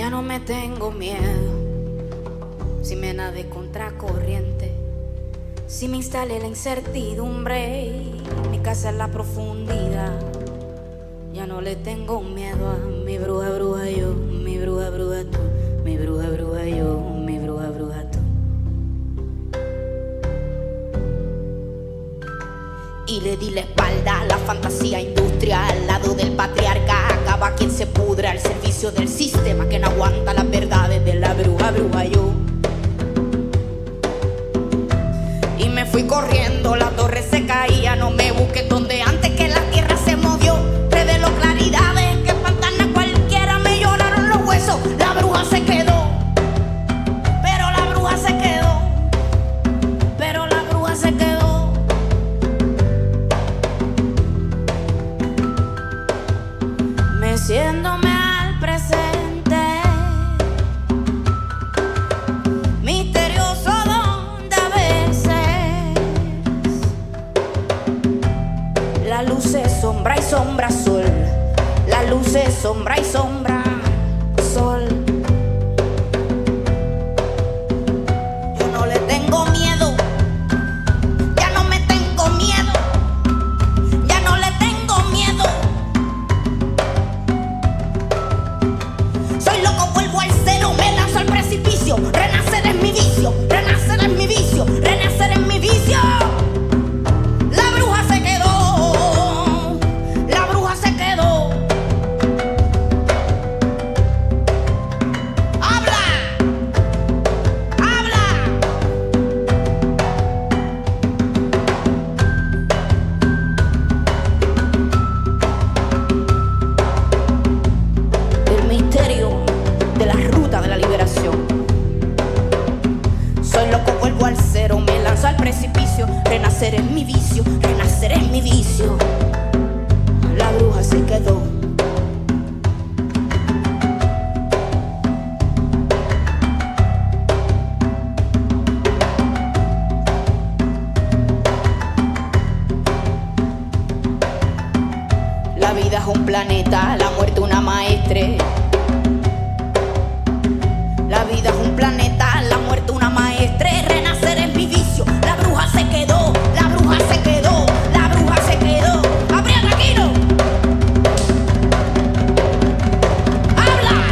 Ya no me tengo miedo, si me nadé contracorriente, si me instalé la incertidumbre y mi casa en la profundidad. Ya no le tengo miedo a mi bruja, bruja yo, mi bruja, bruja tú, mi bruja, bruja yo, mi bruja, bruja tú. Y le di la espalda a la fantasía industrial, al lado del patriarca, acaba quien se pudre al servicio del sistema que no aguanta las verdades de la bruja, bruja yo. Y me fui corriendo, la torre se caía, no me busques donde antes que la tierra se movió. Revelo claridades que espantan a cualquiera, me lloraron los huesos, la bruja se quedó, pero la bruja se quedó, pero la bruja se quedó. Meciéndome al presente, misterioso donde a veces la luz es sombra y sombra sol, la luz es sombra y sombra sol. Yo no le tengo miedo, ya no me tengo miedo, ya no le tengo miedo. Soy loco, vuelvo al cero, me lanzo al precipicio. Renacer es mi vicio, renacer es mi vicio, renacer es mi vicio. La bruja se quedó, la bruja se quedó. Habla, habla. El misterio de la ruta de la liberación. Soy loco, vuelvo al cero, me lanzo al precipicio. Renacer es mi vicio, renacer es mi vicio. La bruja se quedó. La vida es un planeta, la muerte una maestre. La vida es un planeta, la muerte una maestre. Renacer es mi vicio, la bruja se quedó, la bruja se quedó, la bruja se quedó. ¡Aprieta, Aquino! ¡Habla!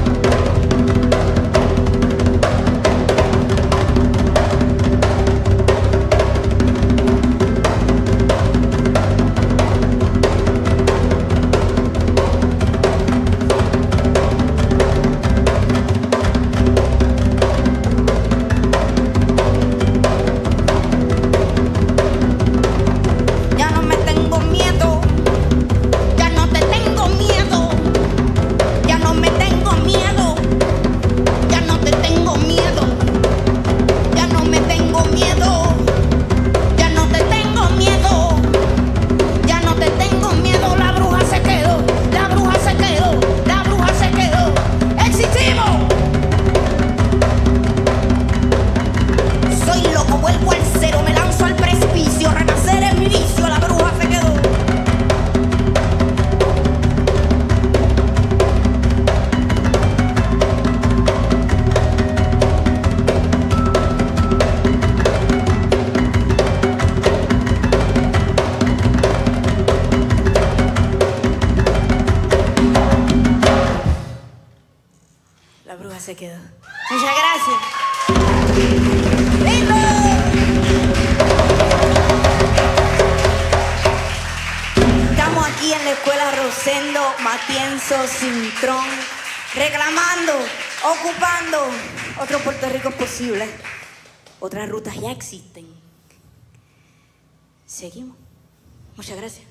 Ya no me tengo miedo, ya no te tengo miedo, ya no me tengo miedo, ya no te tengo miedo, ya no me tengo miedo, ya no te tengo miedo, ya no te tengo miedo. La bruja se quedó, la bruja se quedó, la bruja se quedó. ¡Existimos! Soy loco, vuelvo al cero, me lanzo al precipicio. Renacer es mi vicio, la bruja se quedó. La bruja se quedó. Muchas gracias. ¡Lindo! Estamos aquí en la escuela Rosendo Matienzo Cintrón, reclamando, ocupando otro Puerto Rico posible. Otras rutas ya existen. Seguimos. Muchas gracias.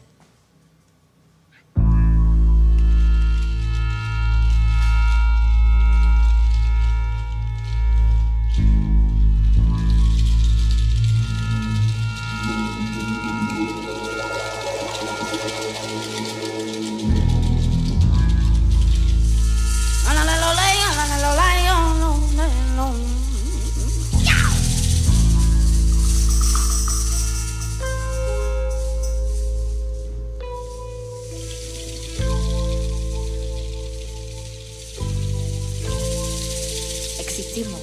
existimos.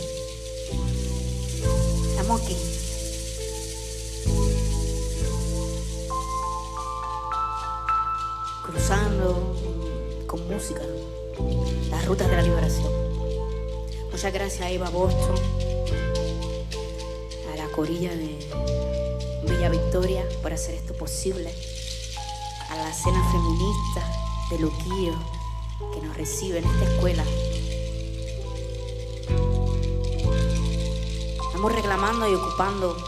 Estamos aquí. Cruzando con música las rutas de la liberación. Muchas gracias a Eva Boston, a la corilla de Bella Victoria por hacer esto posible, a la escena feminista de Luquillo que nos recibe en esta escuela. Estamos reclamando y ocupando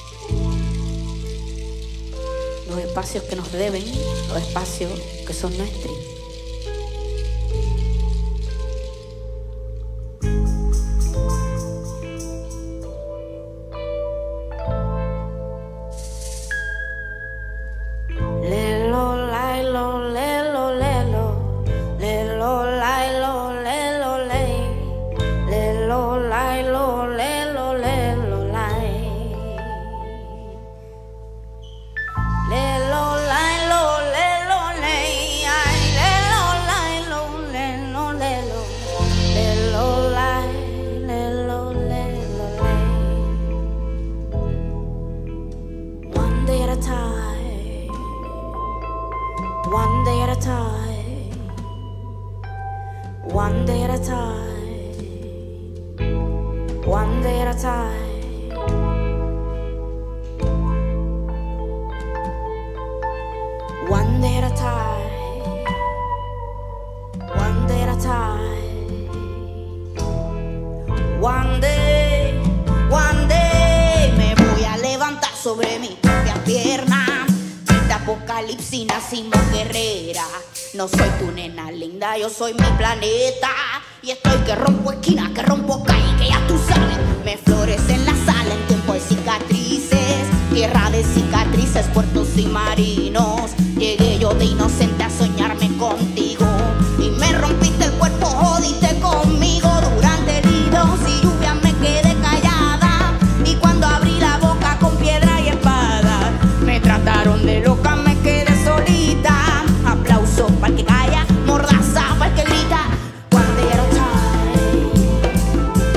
los espacios que nos deben, los espacios que son nuestros. One day at a time, one day at a time, one day at a time, one day at a time, one day at a time, one day me voy a levantar sobre mi propia pierna. Apocalipsis, nacimos guerrera. No soy tu nena linda, yo soy mi planeta. Y estoy que rompo esquina, que rompo calle, que ya tú sabes. Me florece en la sala en tiempo de cicatrices. Tierra de cicatrices, puertos y marinos. Llegué yo de inocente a soñarme contigo. Y me rompiste el cuerpo, jodiste conmigo. Durante heridos y lluvia me quedé callada. Y cuando abrí la boca con piedra y espada, me trataron de loca, me quedé solita. Aplauso para el que calla, mordaza para el que grita. One day at a time,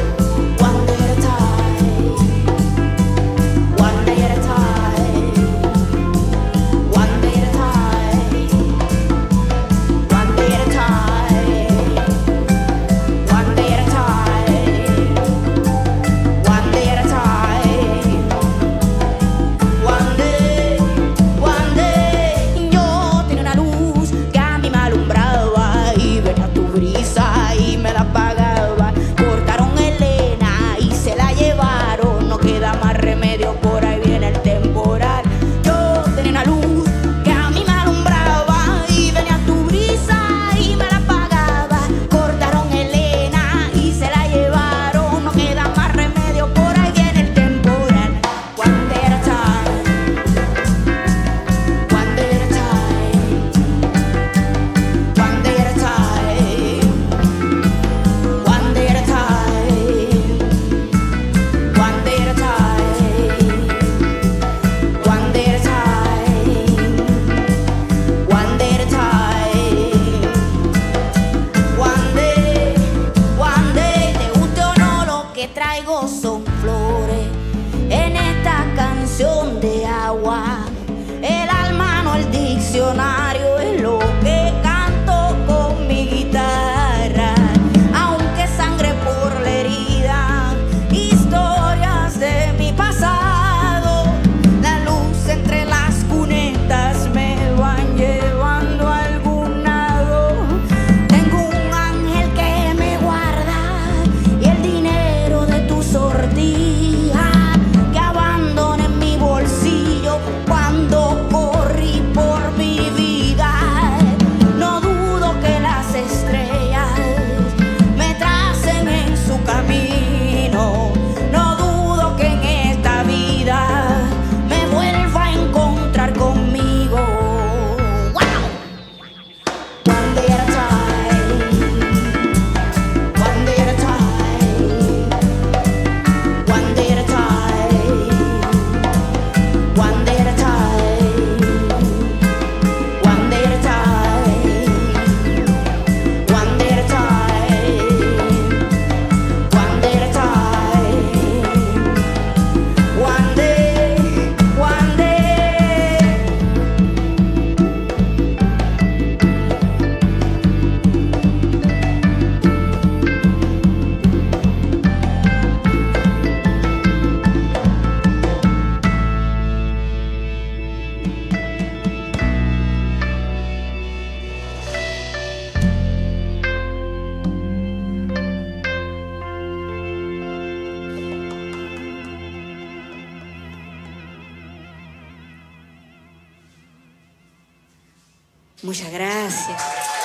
Muchas gracias.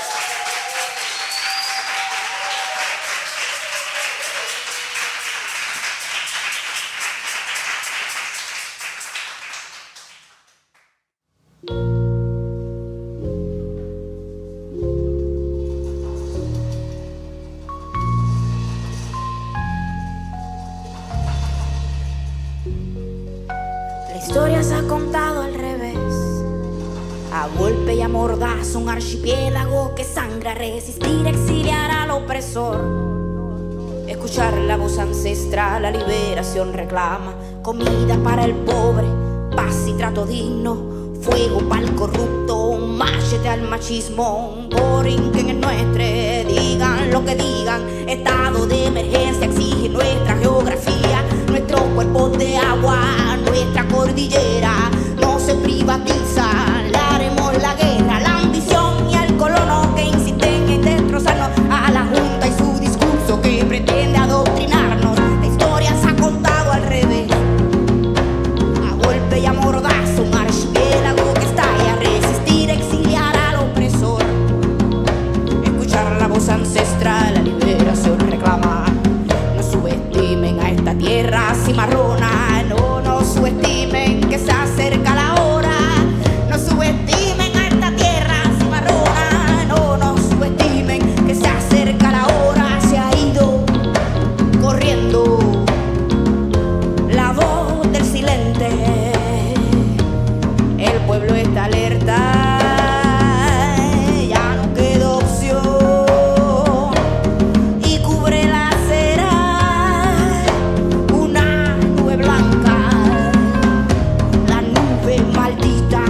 La historia se ha contado al revés. A golpe y a mordazo, un archipiélago que sangra, resistir, exiliar al opresor. Escuchar la voz ancestral, la liberación reclama. Comida para el pobre, paz y trato digno. Fuego para el corrupto, un machete al machismo. Un borinquen en nuestro, digan lo que digan. Estado de emergencia exige nuestra geografía. Nuestros cuerpos de agua, nuestra cordillera. No se privatiza, le haremos la guerra. La ambición y al colono que insisten en destrozarnos. A la junta y su discurso que pretende adoctrinarnos. La historia se ha contado al revés. A golpe y a mordazo, un archipiélago que estalla. Resistir, exiliar al opresor. Escuchar la voz ancestral, la liberación reclama. No subestimen a esta tierra cimarrona. No nos subestimen que se acerca la hora. No subestimen a esta tierra cimarrona. No nos subestimen que se acerca la hora. Se ha ido corriendo la voz del silente. El pueblo está alerta. Ya no queda opción. Y cubre la acera una nube blanca. La nube maldita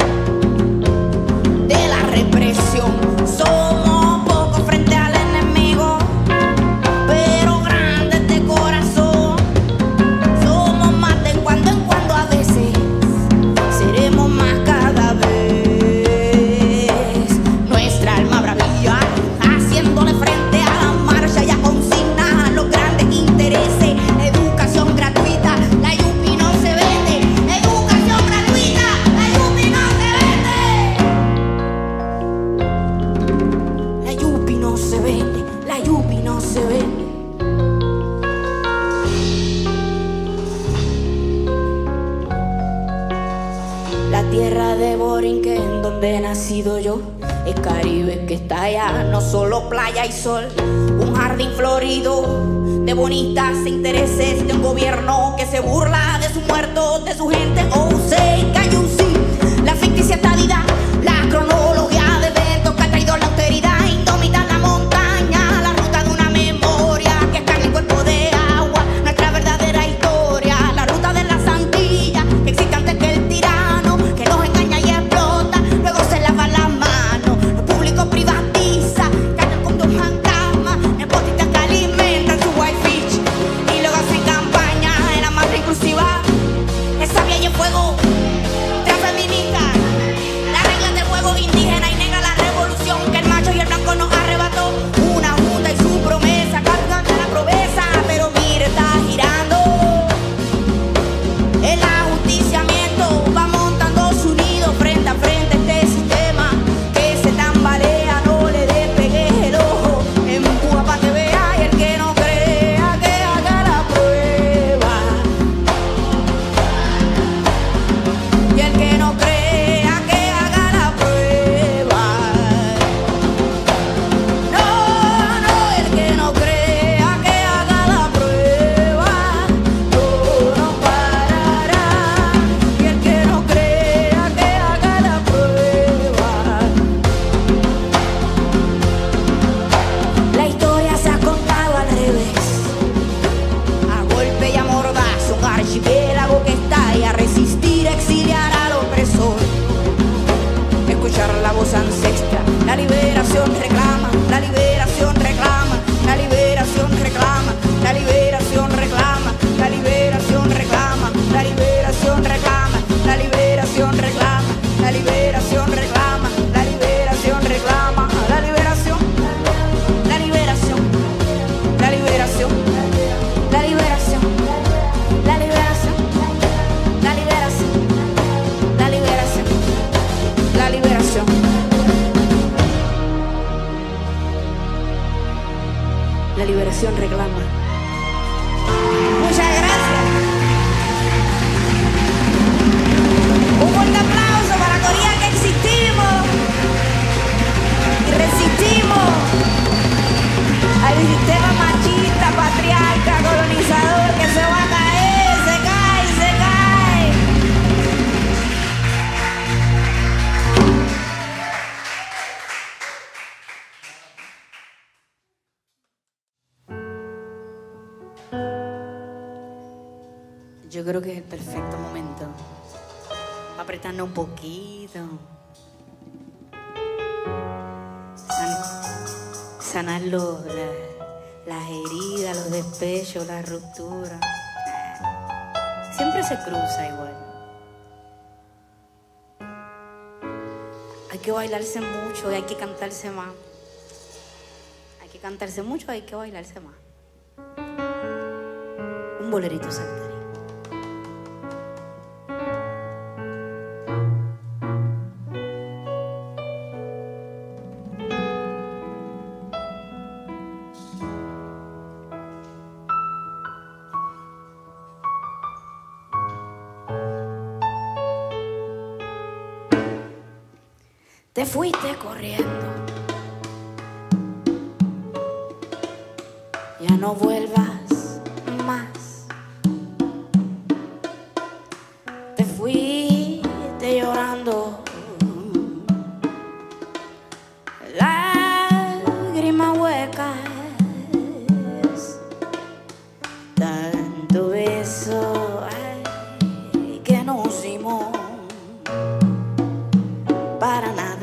de la represión. Somos pocos frente al enemigo, pero grandes de corazón. Somos más de cuando en cuando a veces. Seremos más cada vez. Nuestra alma bravía, haciéndole frente a la marcha y a consignas a los grandes intereses. Educación gratuita, la Yupi no se vende. Educación gratuita, la Yupi no se vende. La Yupi no se vende, la Yupi no se vende. La tierra de Borinquen, donde he nacido yo, el Caribe que está allá, no solo playa y sol. Un jardín florido de bonitas e intereses de un gobierno que se burla de sus muertos, de su gente. Oh, say, can you see? La ficticia estadidad, la cronología de eventos que ha traído la austeridad. Indómita la montaña, la ruta de una memoria que está en el cuerpo de agua. Nuestra verdadera historia, la ruta de las Antillas, que existe antes que el tirano, que nos engaña y explota, luego se lava las manos. Lo público privatiza, caen con dos fantasmas, nepotistas que alimentan su white fish y luego hacen campaña en la más inclusiva. Esa vía y el fuego, transfeminista. La liberación reclama. Muchas gracias. Un fuerte aplauso para Corea, que existimos y resistimos al sistema machista, patriarca, colonizador que se va a caer, se cae, se cae. Yo creo que es el perfecto momento para apretarnos un poquito, sanar las heridas, los despechos, las rupturas. Siempre se cruza igual. Hay que bailarse mucho y hay que cantarse más. Hay que cantarse mucho y hay que bailarse más. Un bolerito saltarín. Te fuiste corriendo, ya no vuelvas más. Te fuiste llorando, lágrimas huecas, tanto beso ay, que nos dimos para nada.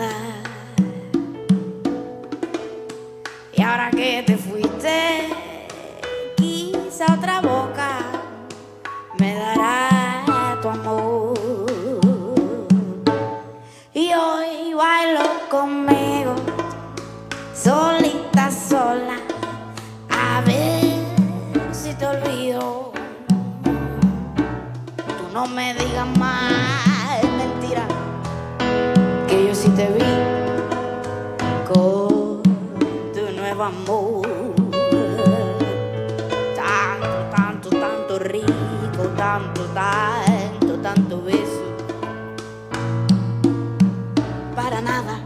Y ahora que te fuiste, quizá otra boca me dará tu amor. Y hoy bailo conmigo, solita, sola, a ver si te olvido. Tú no me digas más mentira, que yo sí te vi con tu nuevo amor. Tanto, tanto, tanto rico, tanto, tanto, tanto beso. Para nada.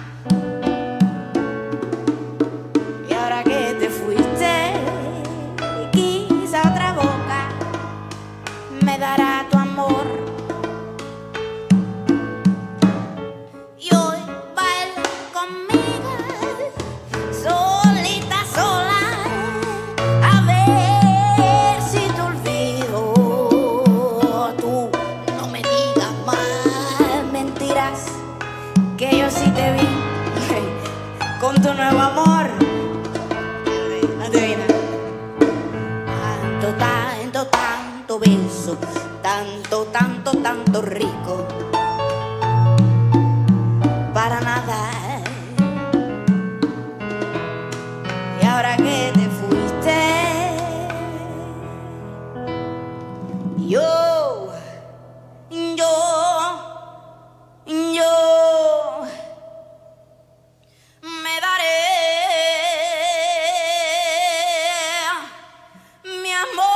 Y ahora que te fuiste, quizá otra boca me dará tu amor. Que yo sí te vi con tu nuevo amor. Adivina. Tanto, tanto, tanto beso, tanto, tanto, tanto rico. Para nada. Y ahora que te fuiste, yo me daré mi amor.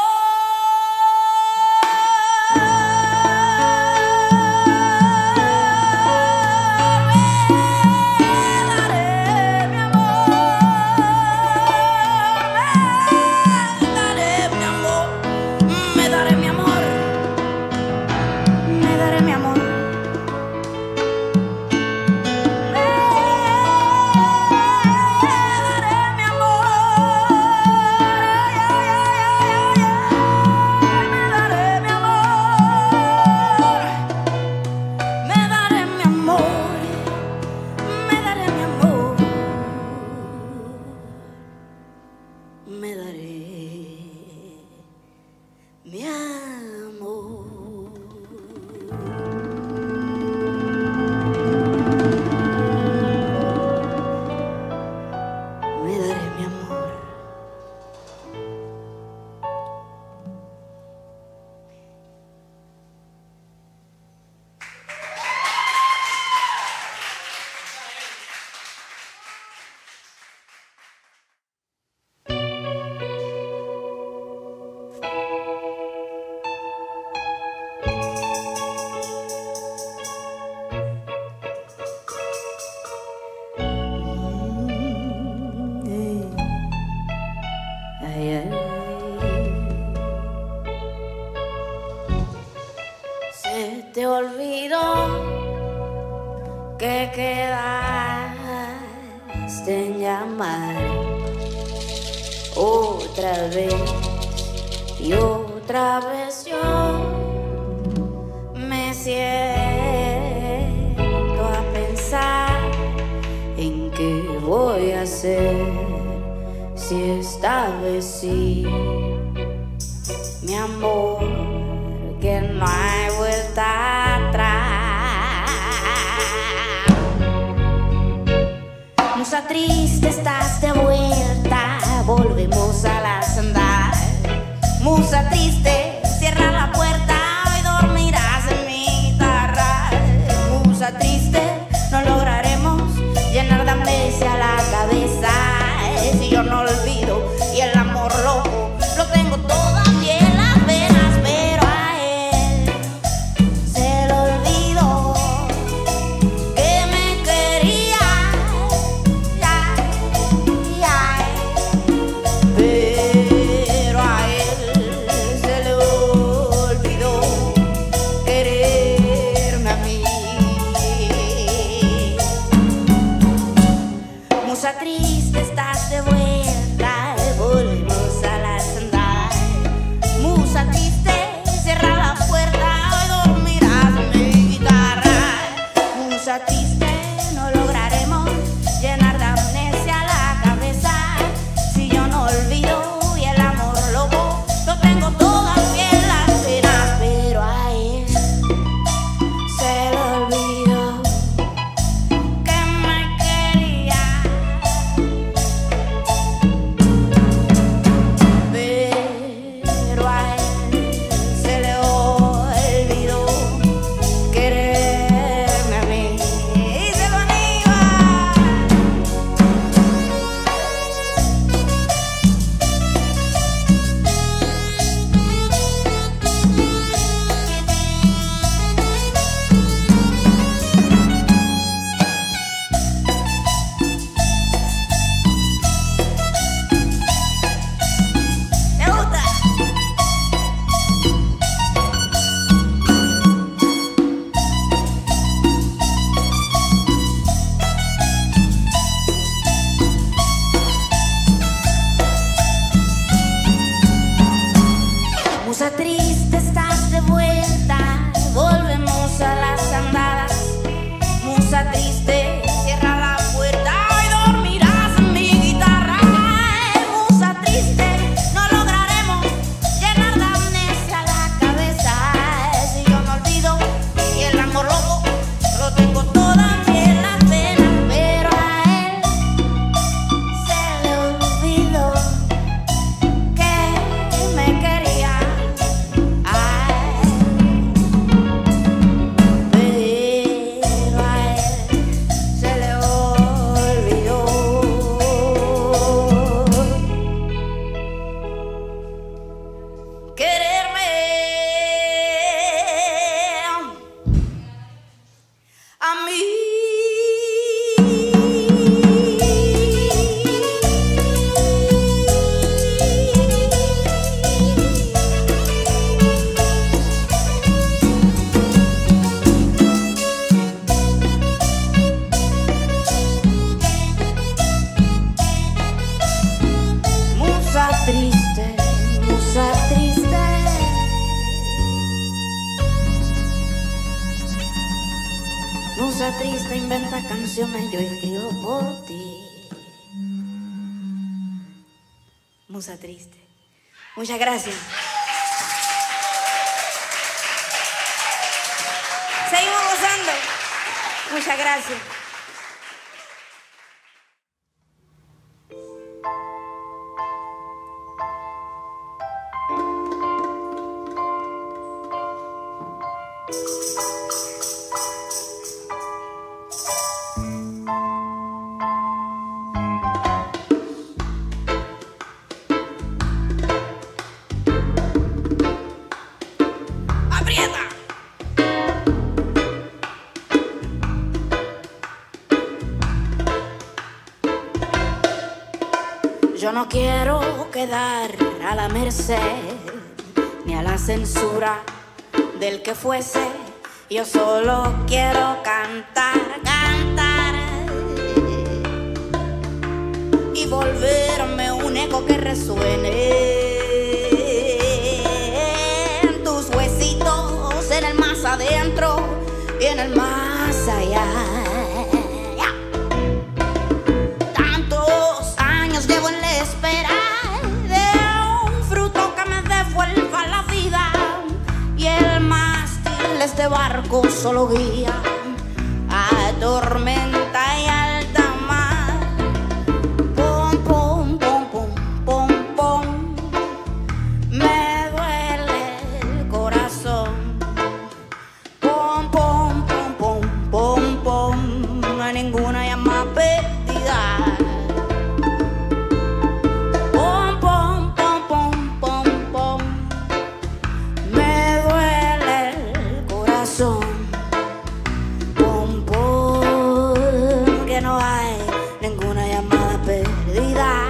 Me daré mi amor. Me daré mi amor. ay, ay. Se te olvidó que quedaste en llamar otra vez y otra vez. Yo me siento a pensar en qué voy a hacer si esta vez sí, mi amor, que no hay vuelta atrás. Musa triste, estás de vuelta, volvemos a las andadas. Musa triste, cierra la puerta, hoy dormirás en mi guitarra. Musa triste, no lograremos llenar de amnesia la cabeza. Si yo no olvido y el amor loco lo tengo todavía en las venas, pero a él se le olvidó que me quería, pero a él se le olvidó quererme a mí. Musa triste, estás de vuelta, volvemos a las andadas. Musa triste, cierra la puerta, hoy dormirás en mi guitarra. Musa triste, no lograremos llenar de amnesia la cabeza. Si yo no olvido y el amor loco lo tengo todavía en las venas, pero a él se le olvidó que me quería, pero a él se le olvidó quererme a mí. Y se lo iba. ¿Te gusta? Musa triste, estás de vuelta, volvemos a las andadas. Musa triste, cierra la puerta, hoy dormirás en mi guitarra. Musa triste, no lograremos llenar de amnesia la cabeza. Si yo no olvido y el amor loco lo tengo todavía en las venas, pero a él se le olvidó que me quería. Pero a él se le olvidó quererme a mí. Musa triste, musa triste. Musa triste, inventa canciones, yo escribo por ti. Musa triste. Muchas gracias. Seguimos gozando. Muchas gracias. no quiero quedar a la merced ni a la censura del que fuese. Yo solo quiero cantar, cantar y volverme un eco que resuene en tus huesitos, en el más adentro y en el más allá. Tantos años llevo en la espera de un fruto que me devuelva la vida, y el mástil de este barco solo guía a tormenta y alta mar. Pom, pom, pom, pom, pom, pom, me duele el corazón. Pom, pom, pom, pom, pom, pom, no hay ninguna llama perdida. Pom, pom, pom, pom, pom, pom, me duele el corazón. Pom, pom, que no hay ninguna llamada perdida.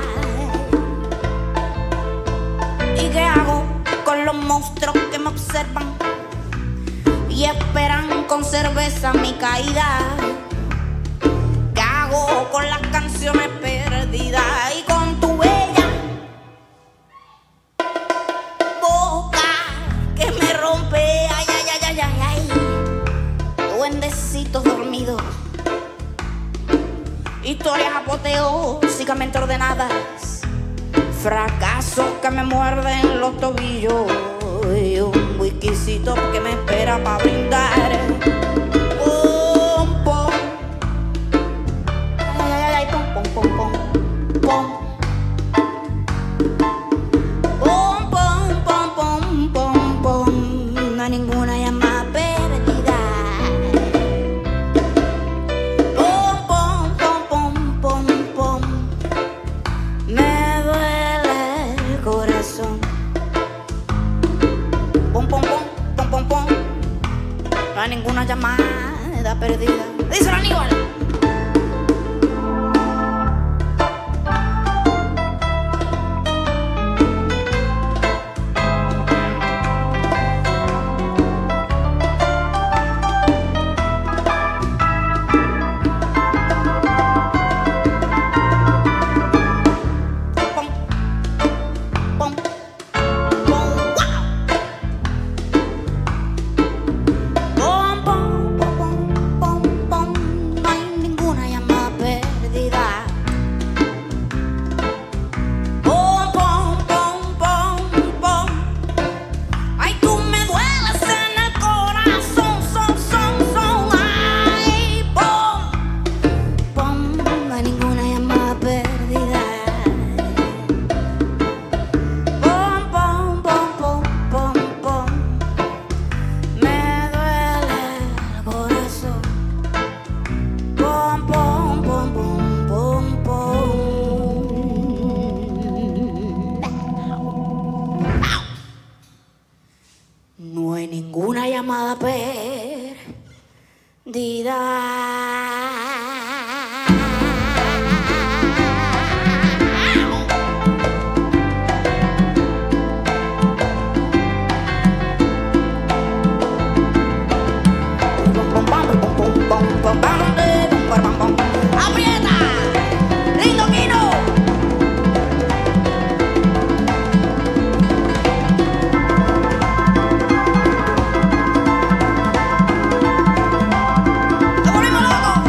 ¿Y qué hago con los monstruos que me observan y esperan con cerveza mi caída? ¿Qué hago con las canciones perdidas y con tu bella boca que me rompe? Ay, ay, ay, ay, ay, ay. Duendecitos dormidos, historias apoteósicamente ordenadas, fracasos que me muerden los tobillos y un whiskycito que me espera para brindar. Pom, pom, ay, ay, ay, pom, pom, pom, pom, pom. Pom, pom, pom, pom, pom, pom, no hay ninguna llamada perdida. Pom, pom, pom, pom, pom, pom, me duele el corazón. Pom, pom, pom, pom, pom, pom, no hay ninguna llamada perdida. Díselo, Aníbal. Pom, pom, pom, wow. Pom, pom, pom, pom, pom, pom, no hay ninguna llamada perdida. Pom, pom, pom, pom, pom, ay, tú me dueles en el corazón, son, ay, pom, pom, no hay ninguna llamada perdida. Pom, pom, pom, pom, pom, pom, me duele el corazón. Pom, pom, pom, pom, pom, pom. No hay ninguna llamada perdida. ¡Aprieta! ¡Lindo Kino! ¡Nos ponemos locos!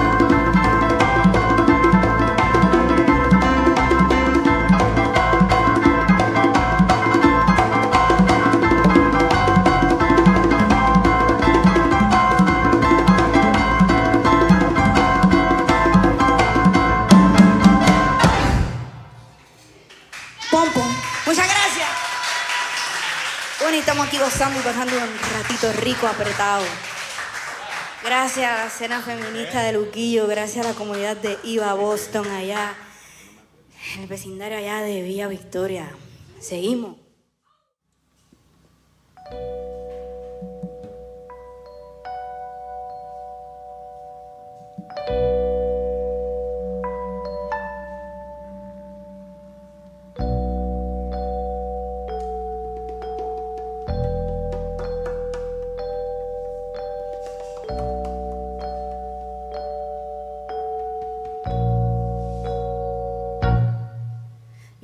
Pom, pom. Muchas gracias. Bueno, y estamos aquí gozando y pasando un ratito rico, apretado. Gracias a la escena feminista de Luquillo, gracias a la comunidad de Iba Boston allá, en el vecindario allá de Villa Victoria. Seguimos.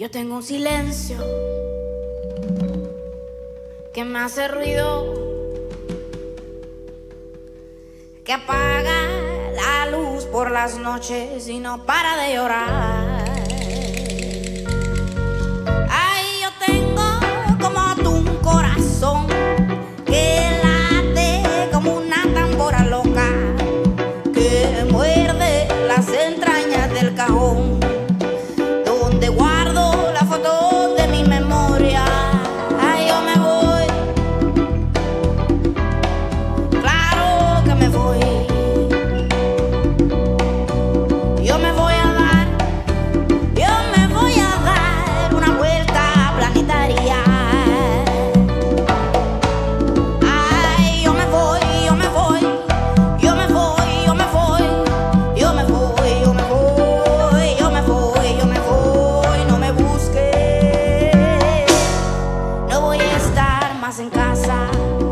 Yo tengo un silencio que me hace ruido, que apaga la luz por las noches y no para de llorar. Ay, yo tengo como tú un corazón que late como una tambora loca, que muerde las entrañas del cajón donde guardo la foto de mi memoria. Ay, yo me voy, claro que me voy. Yo me voy a dar una vuelta planetaria. Ay, yo me voy, yo me voy, yo me voy, yo me voy, yo me voy, yo me voy, yo me voy, yo me voy, no me busques, no voy a estar más en casa.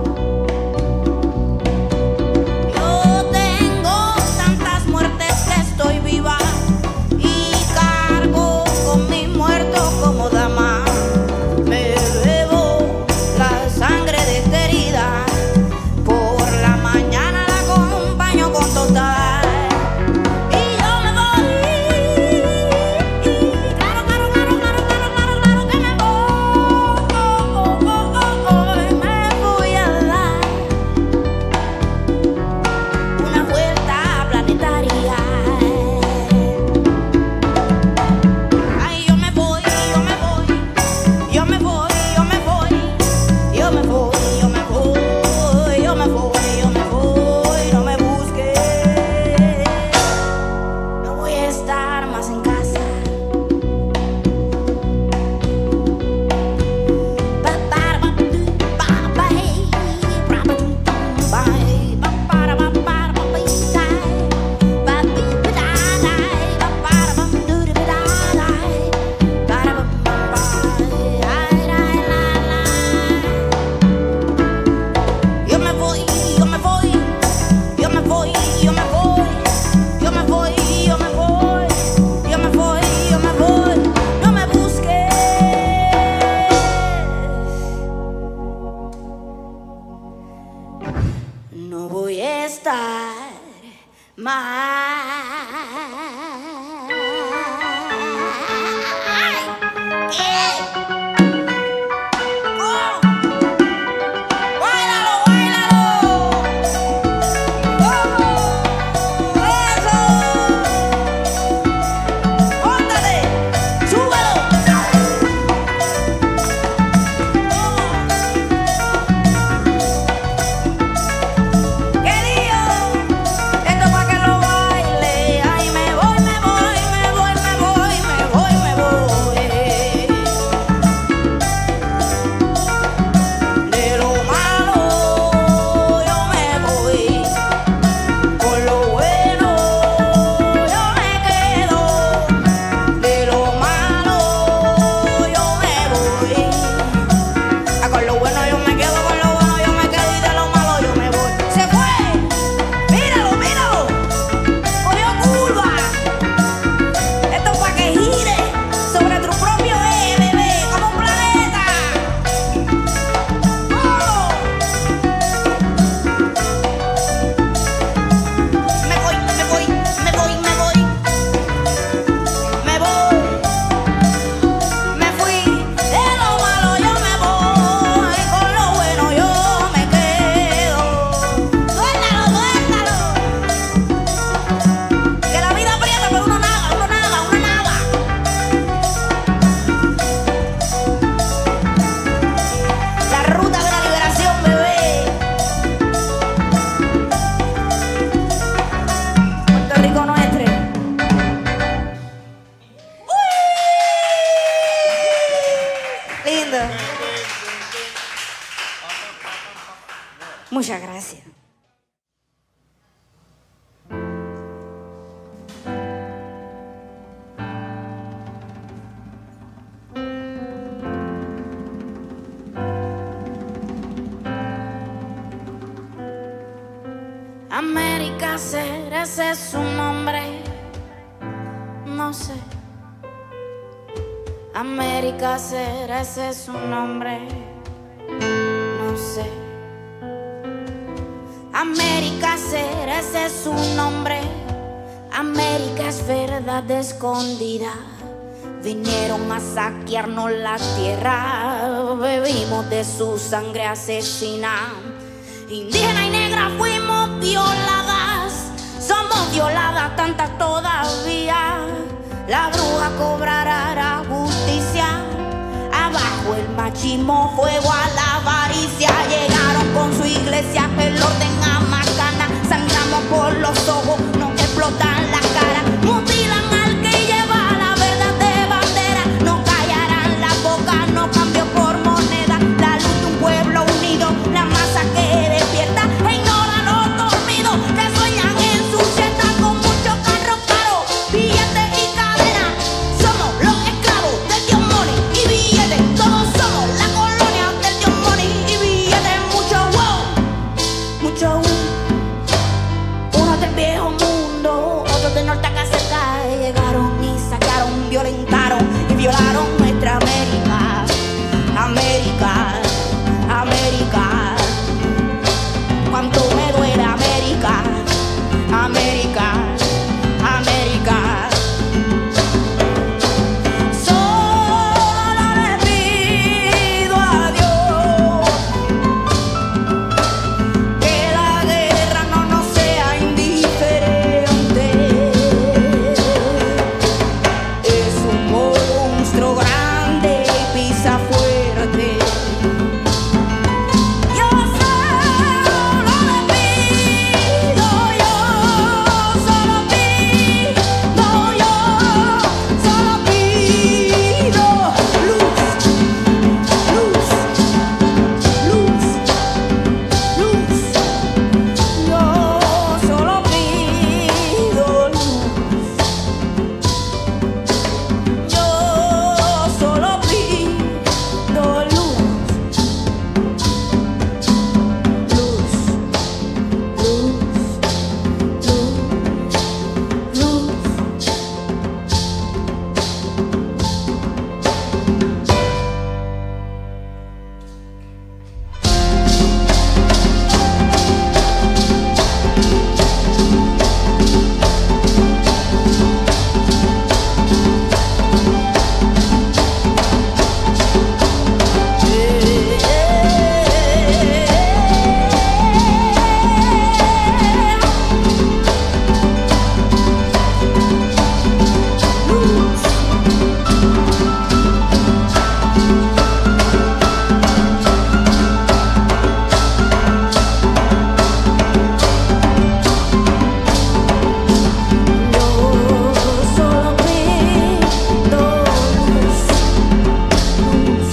Yo tengo tantas muertes que estoy viva y cargo con mi muerto como dama. Me bebo la sangre de esta herida, por la mañana la acompaño con total. Y yo me voy, claro, claro, claro, claro, claro, claro, claro que me voy. Me voy a dar una vuelta planetaria. Ay, yo me voy, yo me voy, yo me voy, yo me voy, yo me voy, yo me voy, yo me voy, yo me voy, no me busques, no voy a estar más en casa. Yo me voy, yo me voy, yo me voy, yo me voy, yo me voy, yo me voy, yo me voy, yo me voy, no me busques, no voy a estar más. ¿Qué? ¡Oh! ¡Báilalo, báilalo! ¡Oh! ¡Eso! ¡Póntate! ¡Súbelo! ¡Qué lío! Esto pa' que lo baile. Ay, me voy, me voy, me voy, me voy, me voy, me voy. De lo malo yo me voy, con lo bueno yo me quedo. De lo malo yo me voy, con lo bueno yo me quedo, con lo bueno yo me quedo y de lo malo yo me voy. ¡Se fue! ¡Míralo, míralo! ¡Cogió curva! Esto es pa' que gire sobre tu propio eje, bebé, como un planeta. ¡Oh! Me voy, me voy, me voy, me voy, me voy, me fui. De lo malo yo me voy, con lo bueno yo me quedo. Suéltalo, suéltalo. Que la vida aprieta, pero uno nada, uno nada, uno nada. La ruta de la liberación, bebé. Puerto Rico nuestro. Lindo. Muchas gracias. América ser, ese es su nombre, no sé. América será, ese es su nombre, no sé. América será, ese es su nombre. América es verdad escondida. Vinieron a saquearnos la tierra, bebimos de su sangre asesina. Indígena y negra fuimos violadas, somos violadas tantas todavía. La bruja cobrará la justicia, abajo el machismo, fuego a la avaricia. Llegaron con su iglesia, el orden a macana, sangramos por los ojos, nos explotan las caras, mutilan al que lleva la verdad de bandera, no callarán la boca, no cambio por moneda. La luz de un pueblo unido, la masa que despierta e ignora los dormidos que sueñan en su siesta con muchos carros caros, billetes y cadenas. Somos los esclavos del tío Money y billetes, todos somos la colonia del tío Money y billetes. Mucho wow, mucho unos del viejo mundo, otros del norte acá cerca, llegaron y saquearon, violentaron y violaron nuestra América. América, América, cuánto me duele América, América, América. Solo le pido a Dios que la guerra no nos sea indiferente. Es un monstruo grande y pisa fuerte. Yo solo le pido, yo solo pido, yo solo pido luz, luz, luz, luz. Yo solo pido luz. Yo solo pido luz. Luz, luz, luz, luz. Yo solo pido luz, luz,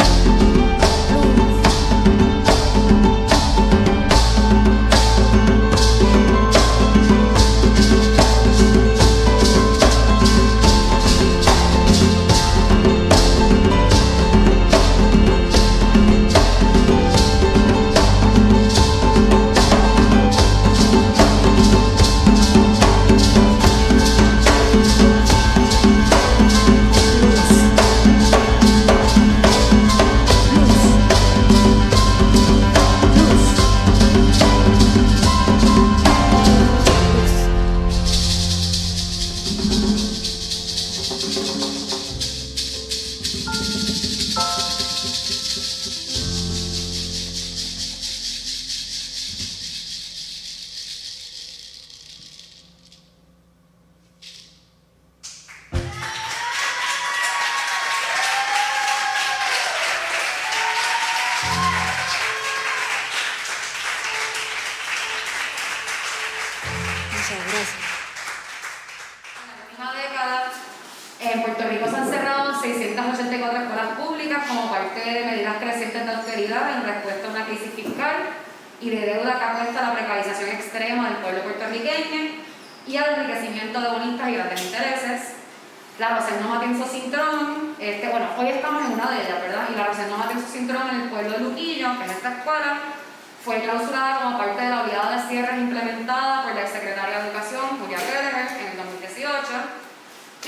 muchas gracias. En la última década, en Puerto Rico se han cerrado 684 escuelas públicas como parte de medidas crecientes de austeridad en respuesta a una crisis fiscal y de deuda que apuesta a la precarización extrema del pueblo puertorriqueño y al enriquecimiento de bonistas y grandes intereses. La Rosendo Matenzo Cintrón, hoy estamos en una de ellas, ¿verdad? Y la Rosendo Matenzo Cintrón en el pueblo de Luquillo, que es esta escuela, fue clausurada como parte de la oleada de cierres implementada por la exsecretaria de Educación, Julia Pérez, en el 2018,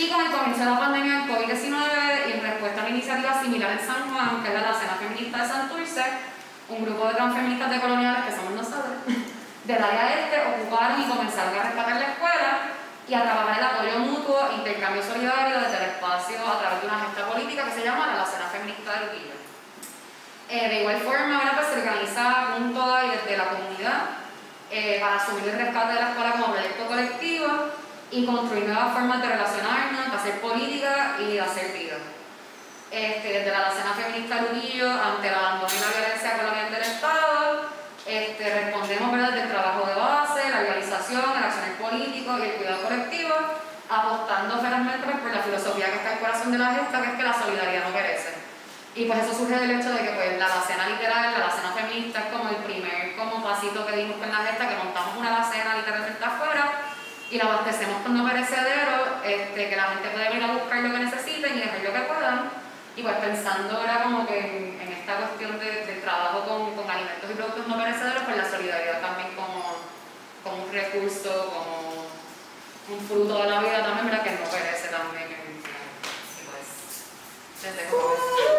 Y con el comienzo de la pandemia del COVID-19 y en respuesta a una iniciativa similar en San Juan, que es la Alacena Feminista de Santurce, un grupo de transfeministas decoloniales, que somos nosotros, del área este, ocuparon y comenzaron a rescatar la escuela y a trabajar el apoyo mutuo e intercambio solidario desde el espacio a través de una gesta política que se llama la Alacena Feminista de Luquillo. De igual forma, ahora pues, se organiza junto y desde la comunidad para asumir el rescate de la escuela como proyecto colectivo y construir nuevas formas de relacionarnos, de hacer política y de hacer vida. Desde la Alacena Feminista de Luquillo, ante el abandono y la violencia colonial del Estado, respondemos, ¿verdad?, del trabajo de base, la realización, el accionar político y el cuidado colectivo, apostando ferozmente por la filosofía que está al corazón de la gesta, que es que la solidaridad no perece. Y pues eso surge del hecho de que pues, la alacena literal, la alacena feminista es como el primer pasito que dimos con la gesta, que montamos una alacena literalmente afuera y la abastecemos con no perecedero, que la gente puede venir a buscar lo que necesiten y dejar lo que puedan. Y pues pensando ahora como que en esta cuestión del trabajo con alimentos y productos no perecederos, pues la solidaridad también como un recurso, como un fruto de la vida también, ¿verdad?, que no perece también. Y pues, les dejo con eso.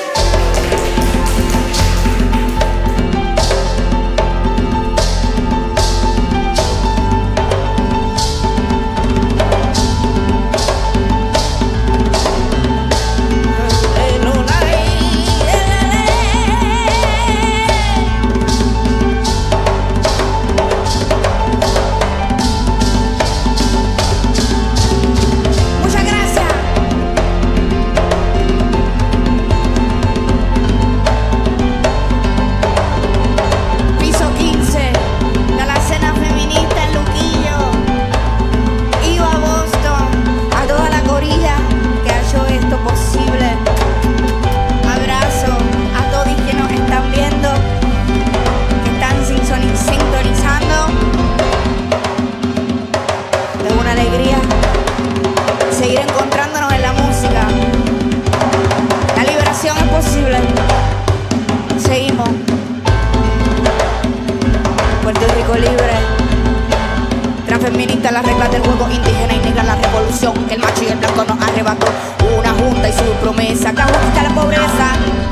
Seguir encontrándonos en la música. La liberación es posible. Seguimos. Puerto Rico libre. Transfeminista, las reglas del juego, indígena y negra la revolución. El macho y el blanco nos arrebató una junta y su promesa que ajusta la pobreza.